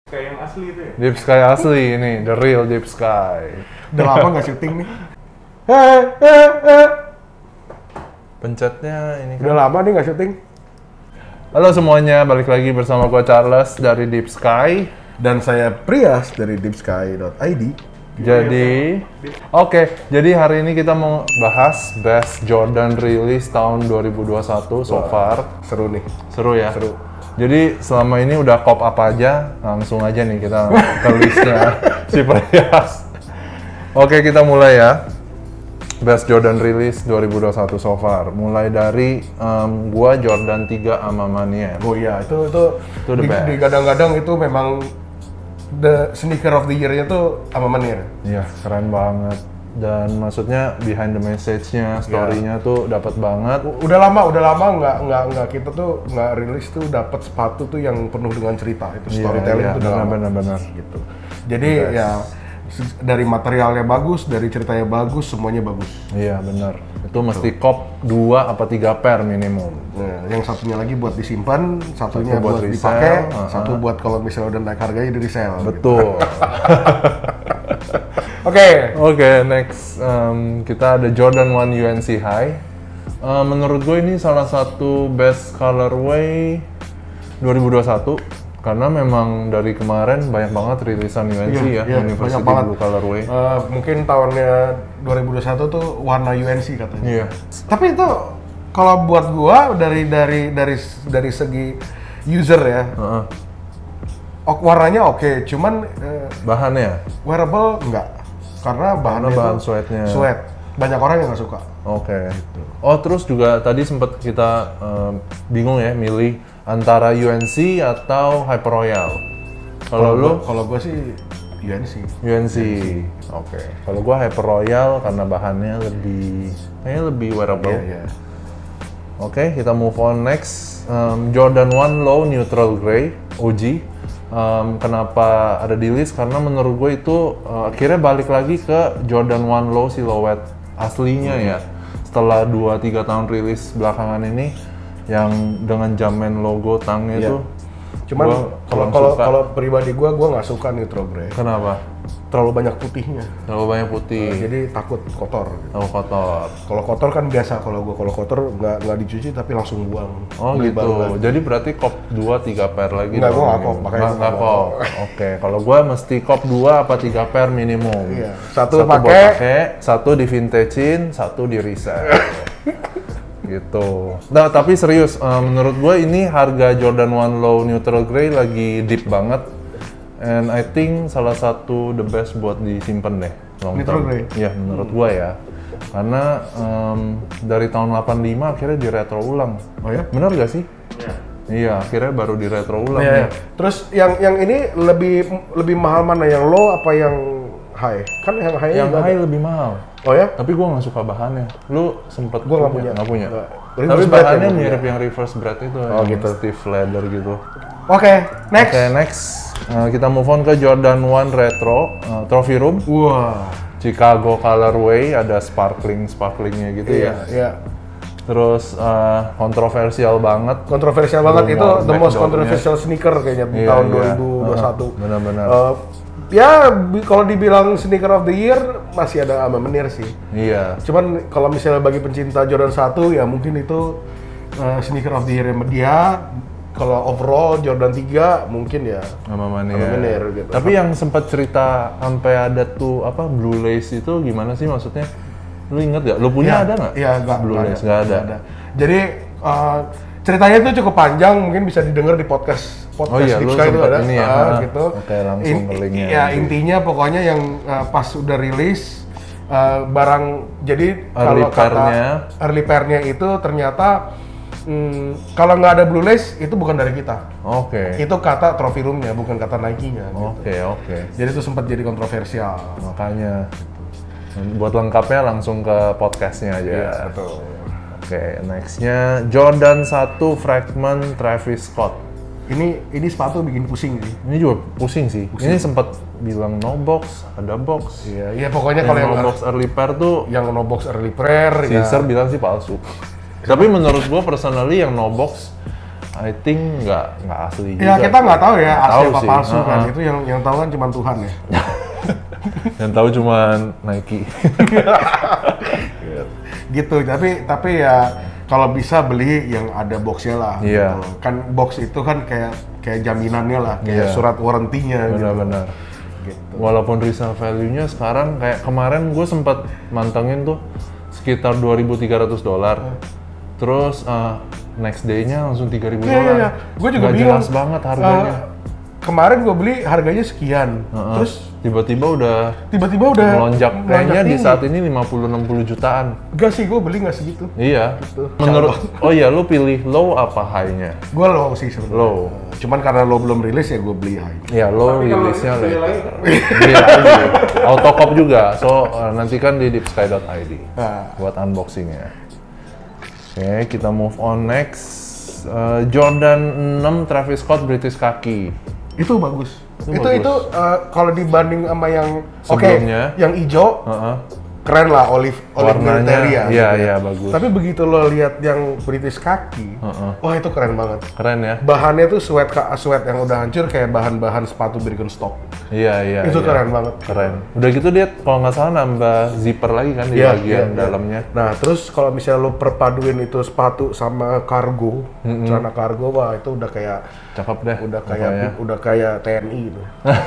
Kayak yang asli itu ya? Deep Sky asli ini, the real Deep Sky. Udah lama nggak syuting nih. Pencetnya ini kan. Udah lama nih nggak syuting. Halo semuanya, balik lagi bersama gua Charles dari Deep Sky. Dan saya Prias dari deepsky.id. Jadi, jadi hari ini kita mau bahas Best Jordan Release tahun 2021 so far. Seru nih. Seru ya? Seru. Jadi selama ini udah kop apa aja, langsung aja nih kita ke listnya si Prias. Oke, kita mulai ya. Best Jordan Release 2021 so far. Mulai dari gua Jordan 3 sama Mania. Oh iya, itu the best. digadang-gadang itu memang the sneaker of the year-nya tuh sama Manir. Iya, keren banget. Dan maksudnya behind the message-nya, story-nya tuh dapat banget. Udah lama nggak kita tuh nggak rilis tuh dapat sepatu tuh yang penuh dengan cerita. Itu storytelling tuh udah lama. Benar-benar. Gitu. Jadi ya dari materialnya bagus, dari ceritanya bagus, semuanya bagus. Iya, benar. Itu mesti kop 2 apa 3 pair minimum. Nah, yang satunya lagi buat disimpan, satunya Satu buat buat resell, dipakai, satu buat kalau misalnya udah naik harganya di resell. Betul. Oke, next kita ada Jordan 1 UNC High. Menurut gue ini salah satu best colorway 2021 karena memang dari kemarin banyak banget rilisan UNC University Blue colorway. Mungkin tahunnya 2021 tuh warna UNC katanya. Iya. Tapi itu kalau buat gua dari segi user ya, warnanya oke, cuman Bahannya? wearable enggak. Karena bahannya bahan itu sweatnya. sweat. Banyak orang yang nggak suka. Oke. Oh, terus juga tadi sempat kita bingung ya milih antara UNC atau Hyper Royal. Kalau gua sih UNC. UNC. Oke. Kalau gua Hyper Royal karena bahannya kayaknya lebih wearable. Iya. Oke, kita move on next. Jordan 1 Low Neutral Grey OG. Kenapa ada di list? Karena menurut gue itu akhirnya balik lagi ke Jordan 1 Low silhouette aslinya ya. Setelah 2-3 tahun rilis belakangan ini yang dengan Jumpman logo tangnya itu. Cuman kalau pribadi gua nggak suka neutral grey. Kenapa? Terlalu banyak putihnya. Terlalu banyak putih. Jadi takut kotor. Gitu. Terlalu kotor. Kalau kotor kan biasa, kalau kotor nggak dicuci tapi langsung buang. Oh Beli gitu. baru lagi. Jadi berarti kop 2-3 pair lagi. Nggak, gua nggak minimum. kop, makanya Nggak kop. Oke, kalau gua mesti kop 2 apa 3 pair minimum. Iya. Satu buat pakai, satu di vintagein, satu di resell. Gitu. Nah, tapi serius, menurut gue ini harga Jordan 1 Low Neutral Grey lagi deep banget. And I think salah satu the best buat disimpan deh. Neutral Grey? Iya, menurut gue ya. Karena dari tahun 85 akhirnya di retro ulang. Oh ya? Bener gak sih? Iya. Iya, akhirnya baru di retro ulang. Iya. Ya. Terus yang ini lebih mahal mana, yang low apa yang high? Kan yang high Yang high lebih mahal. Oh ya? Tapi gue nggak suka bahannya. Lu sempet Gua nggak punya. Nggak punya. Nggak. Tapi Reverse bread bahannya yang gua mirip punya. yang reverse bread itu. Oh, yang gitu. stiff leather gitu. Oke, next. Oke, next. Kita move on ke Jordan 1 Retro Trophy Room. Wah. Chicago colorway, ada sparklingnya gitu ya. Iya. Terus kontroversial banget. Kontroversial banget, itu the most Backdoornya. controversial sneaker kayaknya di Iya, tahun iya. 2021. Benar-benar. Ya, kalau dibilang sneaker of the year masih ada sama Menir sih. Iya. Cuman kalau misalnya bagi pencinta Jordan 1 ya mungkin itu sneaker of the year dia. Kalau overall Jordan 3 mungkin ya Sama Mania. sama Menir gitu. Tapi yang sempat cerita sampai ada tuh apa blue lace itu gimana sih maksudnya? Lu inget gak? Lu punya ada nggak? Iya, nggak. Blue lace nggak ada. Jadi ceritanya itu cukup panjang, mungkin bisa didengar di podcast Oh iya, Deep lu Sky itu sempet ada, ini ya, gitu. Oke, langsung ke linknya. Ya intinya pokoknya yang pas udah rilis barang, jadi Early kalau kata pair-nya. early pair-nya itu ternyata kalau nggak ada blue lace itu bukan dari kita. Oke. Itu kata trophy room-nya, bukan kata Nike-nya. Gitu. Oke. Jadi itu sempat jadi kontroversial. Makanya buat lengkapnya langsung ke podcastnya aja. Iya, betul. Oke, nextnya Jordan 1 Fragment Travis Scott. Ini sepatu bikin pusing sih. Ini juga pusing sih. Ini sempat bilang no box, ada box. Iya, pokoknya kalau yang no box early pair tuh no box early prayer ya. Caesar bilang sih palsu. Tapi menurut gua personally yang no box I think nggak asli juga. Ya kita nggak tahu ya asli Tahu apa sih. palsu kan. Itu yang tahu kan cuma Tuhan ya. Yang tahu cuman Nike. Gitu. Tapi ya kalau bisa beli yang ada boxnya lah. Iya. Gitu. Kan box itu kan kayak jaminannya lah, kayak Iya. surat warrantinya. Benar-benar. Gitu. Walaupun resale value-nya sekarang kayak kemarin gue sempat mantengin tuh sekitar $2.300. Terus next day-nya langsung $3.000. Iya. Gue juga Nggak bingung. jelas banget harganya. Kemarin gue beli harganya sekian. Terus Tiba-tiba udah melonjak. Kayaknya di tinggi. saat ini 50-60 jutaan. Enggak sih, gue beli nggak segitu. Iya. Gitu. Menurut, oh iya, lu pilih low apa high-nya? Gue low sih sebenarnya. Low. Cuman karena lo belum rilis ya gue beli high. Iya, low Tapi kalau rilisnya beli later. lagi, Beli lagi. Autocop juga, so nanti kan di deepsky.id Nah. buat unboxingnya. Oke, kita move on next. Jordan 6 Travis Scott British kaki. Itu bagus. Itu Itu kalau dibanding sama yang Sebelumnya. yang hijau Heeh. keren lah, olive Warnanya, military ya. iya, gitu ya. iya, bagus. Tapi begitu lo lihat yang British kaki, Heeh. wah itu keren banget. Keren ya? Bahannya tuh sweat yang udah hancur kayak bahan-bahan sepatu Birkenstock. Iya, iya. Itu iya. keren banget. Keren. Udah gitu dia kalau nggak salah nambah zipper lagi kan di Iya, bagian iya. dalamnya. Nah, terus kalau misalnya lo perpaduin itu sepatu sama kargo, celana kargo, wah itu udah kayak Cakep deh. pokoknya. udah kayak TNI gitu.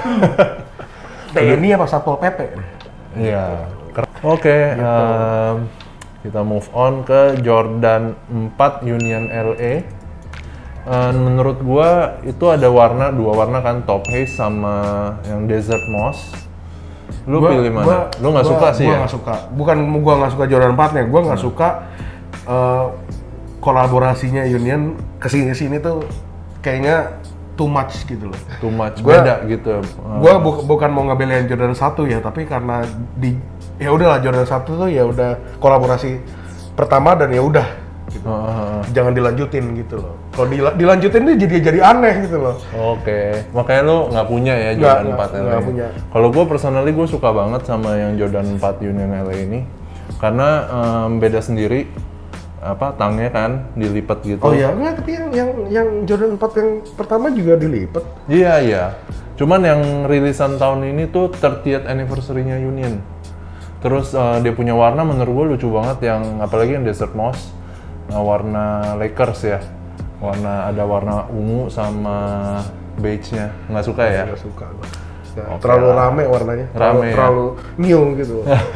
TNI apa Satpol PP? Iya. Oke, kita move on ke Jordan 4 Union LA. Menurut gua itu ada dua warna kan, top haze sama yang desert moss. Lu pilih mana? Lu nggak suka sih gua ya? Nggak suka. Bukan gua nggak suka Jordan 4-nya, gua nggak suka kolaborasinya Union kesini-sini tuh kayaknya too much gitu loh. Too much, Gua- beda gitu. Gua bukan mau ngebelain Jordan 1 ya, tapi karena ya udahlah Jordan 1 tuh ya udah kolaborasi pertama dan ya udah gitu. Jangan dilanjutin gitu loh. Kalau dilanjutin nih jadi aneh gitu loh. Oke, makanya lu nggak punya ya Nggak, Jordan 4 nggak LA? punya. Kalau gue personally gue suka banget sama yang Jordan 4 Union LA ini karena beda sendiri, apa tangnya kan dilipat gitu. Oh iya, enggak, tapi yang Jordan 4 yang pertama juga dilipat. Iya iya. Cuman yang rilisan tahun ini tuh 30th anniversary-nya Union. Terus dia punya warna menurut gue lucu banget, yang apalagi yang Desert Moss, warna Lakers ya. Ada warna ungu sama beige-nya. Nggak suka ya? Nggak suka gua. Ya, Oke terlalu lah. rame warnanya. Rame ya? Terlalu new gitu.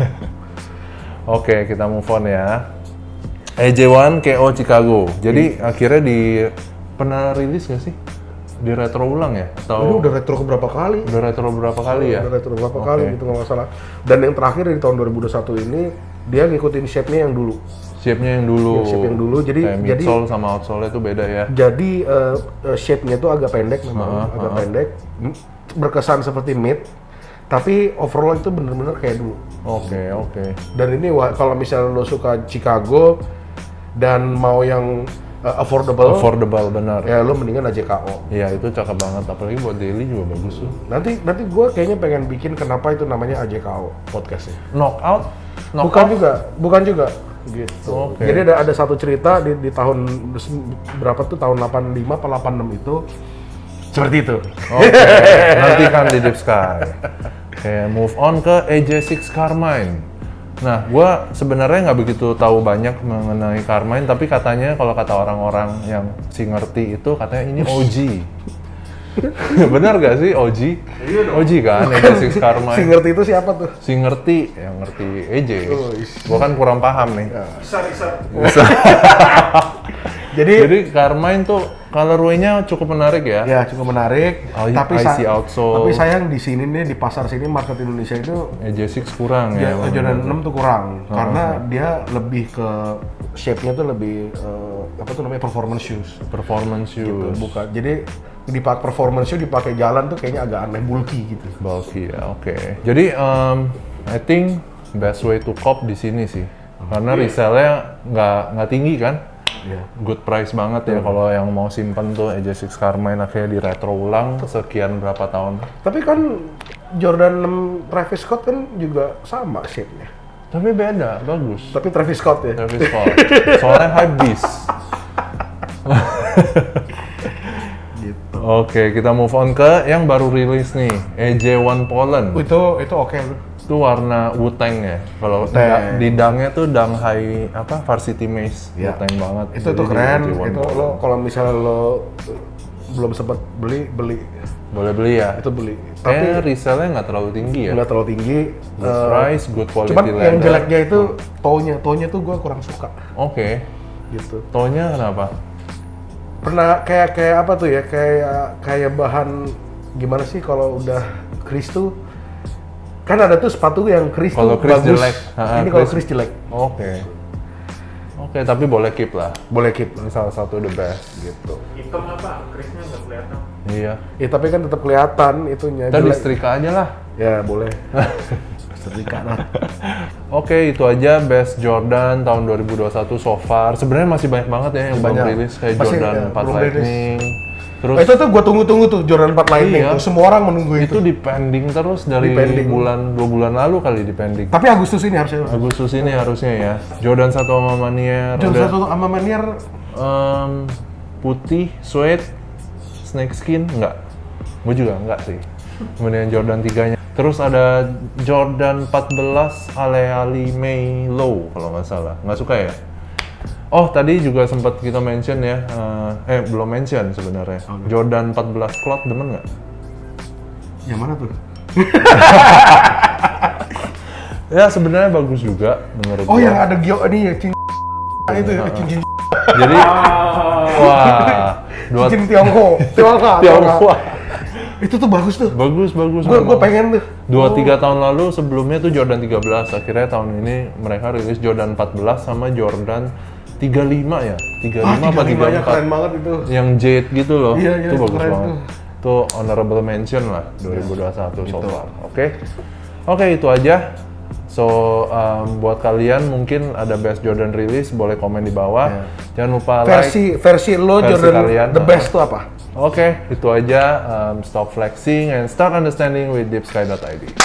Oke, kita move on ya. AJ1 KO Chicago. Jadi akhirnya pernah rilis nggak sih? Di retro ulang ya? Ini Atau udah retro berapa kali? udah retro berapa kali ya? Udah retro berapa Oke. kali gitu nggak masalah. Dan yang terakhir di tahun 2021 ini dia ngikutin shape-nya yang dulu. Shape-nya yang dulu. Ya, shape yang dulu. Jadi Kayak midsole sama outsole itu beda ya? Jadi shape-nya tuh agak pendek memang, agak pendek. Berkesan seperti mid, tapi overall itu bener-bener kayak dulu. Oke, oke. Dan ini kalau misalnya lo suka Chicago dan mau yang affordable, Affordable, benar. ya lo mendingan AJKO. Iya, itu cakep banget. Apalagi buat daily juga bagus tuh. Nanti gue kayaknya pengen bikin kenapa itu namanya AJKO podcastnya. Knockout? Bukan juga gitu. Oke. Jadi ada satu cerita di tahun berapa tuh, tahun 85 atau 86 itu seperti itu. Oke, nanti kan di Deep Sky. Oke, move on ke AJ6 Carmine. Nah, gue sebenarnya nggak begitu tahu banyak mengenai Carmine, tapi katanya kalau kata orang-orang yang ngerti itu katanya ini OG. Benar gak sih OG? Iya dong. OG kan AJ6 Carmine. Si ngerti itu siapa tuh? Si ngerti, yang ngerti AJ. Oh, Gue kan kurang paham nih. Isar. Jadi Carmine tuh colorway-nya cukup menarik ya. Ya cukup menarik. IC outsole. Tapi sayang di sini nih, di pasar sini market Indonesia itu AJ6 kurang ya. Jordan 6 tuh kurang karena dia lebih ke shape-nya tuh lebih apa tuh namanya performance shoes. Performance shoes. Bukan. Jadi dipakai performance shoe dipakai jalan tuh kayaknya agak aneh, bulky gitu. Bulky ya, oke. Jadi I think best way to cop di sini sih, karena resale-nya nggak tinggi kan, good price banget ya kalau yang mau simpen tuh AJ6 Carmine akhirnya di retro ulang sekian berapa tahun. Tapi kan Jordan 6 Travis Scott kan juga sama shape-nya. Tapi beda, bagus. Tapi Travis Scott ya. Travis Scott, soalnya hype beast. Oke, kita move on ke yang baru rilis nih, EJ1 Poland. Itu oke. Itu warna Wu-Tang ya. Kalau di dangnya tuh dang high apa Varsity Maze. Ya. Wu-Tang banget. Itu Jadi keren. EJ1 Itu Poland. lo kalau misalnya lo belum sempat beli. Boleh beli ya. Itu beli. Tapi Tapi resellnya nggak terlalu tinggi ya. nggak terlalu tinggi. Good price, good quality Cuman leather. yang jeleknya itu toe-nya tuh gue kurang suka Oke. gitu. Toe-nya kenapa? Pernah kayak apa tuh ya, kayak bahan gimana sih kalau udah Chris tuh kan ada tuh sepatu yang Chris Kalau tuh Chris bagus. jelek. Ini kalau Chris jelek. Oke, tapi boleh keep lah. Boleh keep Ini salah satu the best gitu. Hitam apa? Krisnya nggak kelihatan. Iya. Ya tapi kan tetap kelihatan itunya. Kita jelek. disetrika aja lah. Ya boleh. Setrika lah. Oke, itu aja best Jordan tahun 2021 so far. Sebenarnya masih banyak banget ya yang belum Banyak. rilis kayak Masih, Jordan ya, 4 belum rilis. Lightning. Terus Itu tuh gue tunggu-tunggu tuh Jordan 4 Lightning Iya. tuh. Semua orang menunggu itu di pending terus dari pending. 2 bulan lalu kali di pending. Tapi Agustus ini harusnya. Agustus ini harusnya ya. Jordan 1 sama Manier. Jordan udah, 1 sama Manier putih, suede, snakeskin enggak. Gue juga enggak sih. Kemudian Jordan 3-nya. Terus ada Jordan 14 Ale May Low kalau nggak salah. Nggak suka ya? Oh, tadi juga sempat kita mention ya. Belum mention sebenarnya. Jordan 14 Cloud demen nggak? Yang mana tuh? Ya sebenarnya bagus juga menurut Oh gua. yang ada Gio ini ya itu ya, cincin Jadi wah, cincin Tiongkok. Itu tuh bagus tuh. bagus. Gue memang. pengen tuh. 2-3 tahun lalu sebelumnya tuh Jordan 13. Akhirnya tahun ini mereka rilis Jordan 14 sama Jordan 35 ya. 35 apa 35 ya, keren 34? banget itu. Yang jade gitu loh. Iya, itu bagus keren banget. tuh. Itu honorable mention lah 2021 so far. Oke, itu aja. So, buat kalian mungkin ada best Jordan release, boleh komen di bawah. Jangan lupa Versi lo versi Jordan kalian. the best tuh apa? Oke, itu aja. Stop flexing and start understanding with deepsky.id.